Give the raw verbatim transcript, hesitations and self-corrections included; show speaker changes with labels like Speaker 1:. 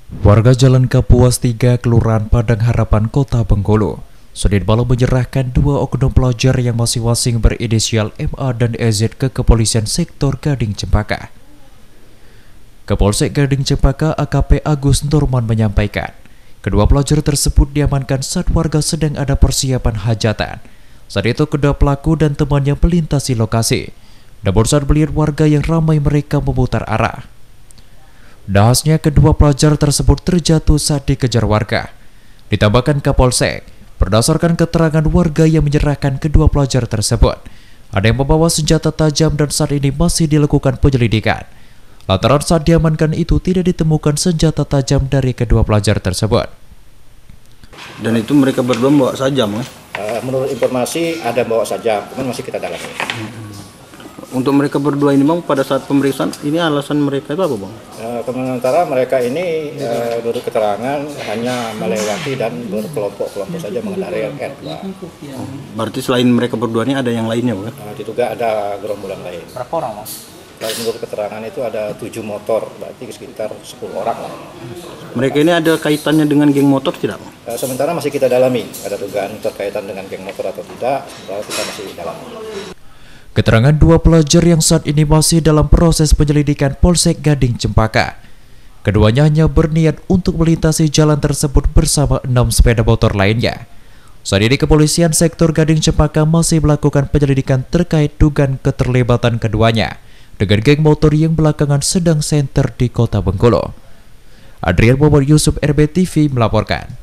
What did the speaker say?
Speaker 1: Warga Jalan Kapuas tiga, Kelurahan Padang Harapan, Kota Bengkulu, Senin malam menyerahkan dua oknum pelajar yang masing-masing berinisial M A dan E Z ke Kepolisian Sektor Gading Cempaka. Kapolsek Gading Cempaka A K P Agus Nurman menyampaikan, kedua pelajar tersebut diamankan saat warga sedang ada persiapan hajatan. Saat itu kedua pelaku dan temannya melintasi lokasi. Namun saat melihat warga yang ramai, mereka memutar arah. Nahasnya kedua pelajar tersebut terjatuh saat dikejar warga. Ditambahkan Kapolsek, berdasarkan keterangan warga yang menyerahkan kedua pelajar tersebut, ada yang membawa senjata tajam dan saat ini masih dilakukan penyelidikan. Lantaran saat diamankan itu tidak ditemukan senjata tajam dari kedua pelajar tersebut.
Speaker 2: Dan itu mereka berdua bawa sajam, kan?
Speaker 3: Uh, menurut informasi ada bawa sajam, cuman masih kita dalami.
Speaker 2: Untuk mereka berdua ini, Bang, pada saat pemeriksaan, ini alasan mereka itu apa, Bang?
Speaker 3: Uh, sementara mereka ini uh, menurut keterangan hanya melewati dan berkelompok-kelompok saja mengendarai R dua.
Speaker 2: Oh, berarti selain mereka berdua ini ada yang lainnya, Bang?
Speaker 3: Uh, diduga ada gerombolan lain.
Speaker 4: Berapa orang, Mas?
Speaker 3: Kalau menurut keterangan itu ada tujuh motor, berarti sekitar sepuluh orang lah.
Speaker 2: Mereka ini ada kaitannya dengan geng motor tidak, Bang?
Speaker 3: Uh, sementara masih kita dalami, ada dugaan terkaitan dengan geng motor atau tidak, sementara kita masih dalami.
Speaker 1: Keterangan dua pelajar yang saat ini masih dalam proses penyelidikan Polsek Gading Cempaka. Keduanya hanya berniat untuk melintasi jalan tersebut bersama enam sepeda motor lainnya. Saat ini Kepolisian Sektor Gading Cempaka masih melakukan penyelidikan terkait dugaan keterlibatan keduanya dengan geng motor yang belakangan sedang senter di Kota Bengkulu. Adrian Muhammad Yusuf, R B T V melaporkan.